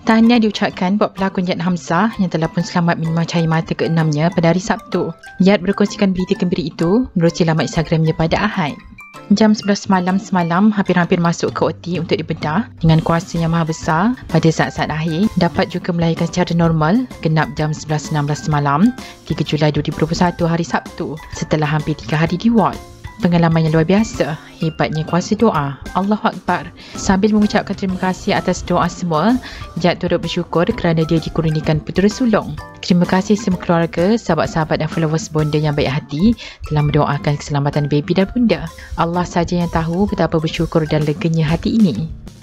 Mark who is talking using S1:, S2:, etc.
S1: Tahniah diucapkan buat pelakon Yat Hamzah yang telah pun selamat menyemah cahaya mata ke-6-nya pada hari Sabtu. Yat berkongsikan berita gembira itu menerusi laman Instagramnya pada Ahad. Jam 11 malam semalam hampir-hampir masuk ke OT untuk dibedah dengan kuasa yang maha besar pada saat-saat akhir dapat juga melahirkan secara normal genap jam 11.16 malam 3 Julai 2021 hari Sabtu setelah hampir 3 hari di ward. Pengalaman yang luar biasa, hebatnya kuasa doa. Allahu Akbar. Sambil mengucapkan terima kasih atas doa semua, Yat turut bersyukur kerana dia dikurniakan putera sulung. Terima kasih semua keluarga, sahabat-sahabat dan followers bonda yang baik hati telah mendoakan keselamatan baby dan bunda. Allah saja yang tahu betapa bersyukur dan leganya hati ini.